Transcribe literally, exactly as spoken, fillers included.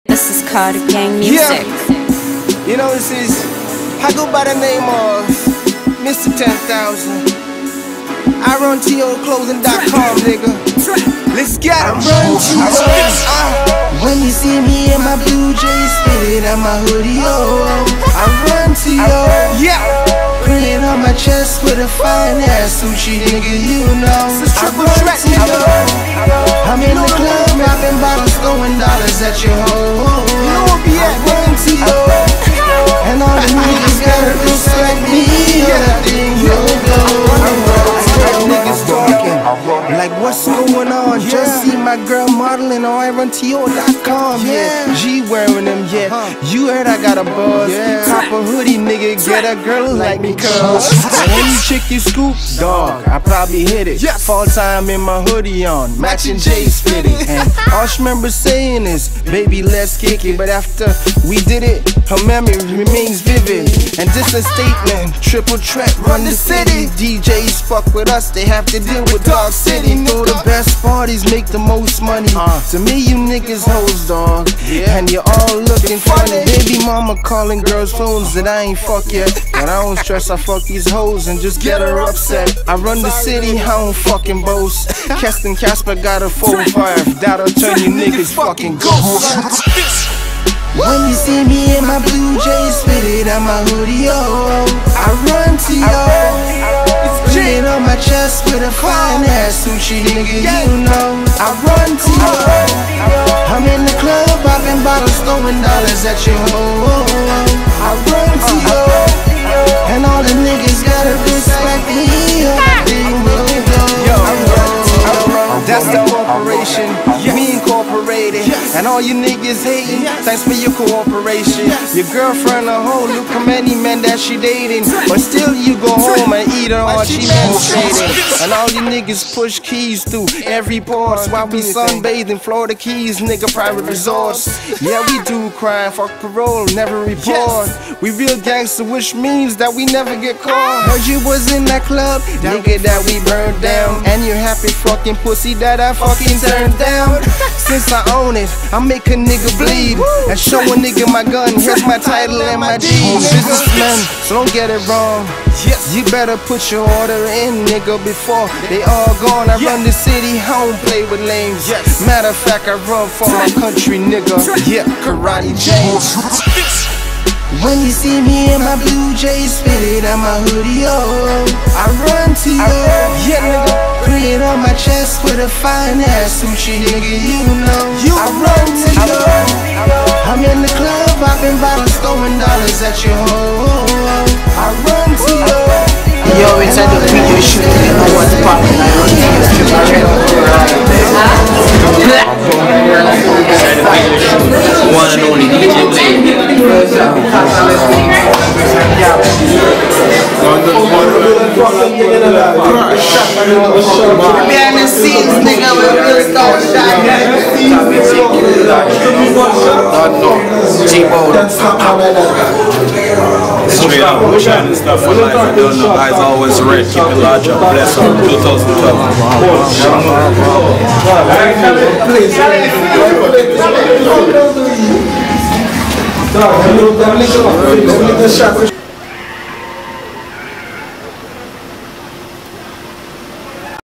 This is Carter Gang Music. Yeah. You know, this is, I go by the name of Mister ten thousand. I run T O clothing dot com, nigga. Let's get it. I run T O. Uh, when you see me in my blue Jays fitted and my hoodie, oh, I run T O. Yeah. Print on my chest with a fine ass sushi, nigga, you know. I run T O. I'm in the club, rapping bottles, throwing dollars at your hoe. I run T O. And all the niggas gotta respect me. That thing will go. Niggas talking like what's going on? Just see my girl modeling on I run T O dot com. Yeah, G wearing them. Yeah, you heard I got a buzz. Cop a hoodie, nigga, get a girl like me, cuz when you chick you scoop, dog, I probably hit it. Fall time in my hoodie on, matching J's fitted. And all she remember saying is, baby, let's kick it. But after we did it, her memory remains vivid. And this a statement, triple threat, run the city. D Js fuck with us, they have to deal with Dog City. Throw the best parties, make the most money. uh, To me, you niggas hoes, dog, and you're all looking funny. Baby mama calling girls phones that I ain't fuck yet. But I don't stress, I fuck these hoes and just get her upset. I run the city, I don't fucking boast. Keston Casper got a four five, that'll turn you niggas fucking ghosts. When you see me in my blue Jays fitted and my hoodie, oh, I run T O. Print on my chest with a fine ass sushi, nigga, you know. I run T O. I'm in the club, popping bottles, throwing dollars at your hoe. I run T O. And all the niggas gotta respect me. Everything will go. I run T O. That's the corporation, me incorporated. And all you niggas hating, thanks for your cooperation. Your girlfriend a hoe, look how many men that she dating. But still you go home and eat her all she menstruating. And all you niggas push keys through every boss while we sunbathing Florida Keys, nigga, private resorts. Yeah, we do crime, fuck parole, never report. We real gangster, which means that we never get caught. Heard you was in that club, nigga, that we burned down. And you happy fucking pussy that I fucking turned down. Since I own it, I make a nigga bleed and show a nigga my gun. Here's my title and my deed. Businessman, so don't get it wrong. You better put your order in, nigga, before they all gone. I run the city, I don't play with lames. Matter of fact, I run for my country, nigga. Yeah, Karate James. When you see me in my blue Jays fitted and my hoodie, oh, I run T O. Yeah, nigga. Print on my chest with a fine ass sushi, nigga, you know. I run T O. I'm in the club, popping bottles, throwing dollars at your hoe. I run T O. Yo, inside the video shoot, you know what's poppin'. I run T O. One and only D J Blade. Behind the scenes, nigga, we real star shot. G-Bone. Straight up, we're shining stuff for life. I don't know. Eyes always red. Keep it large up. Bless up. twenty twelve.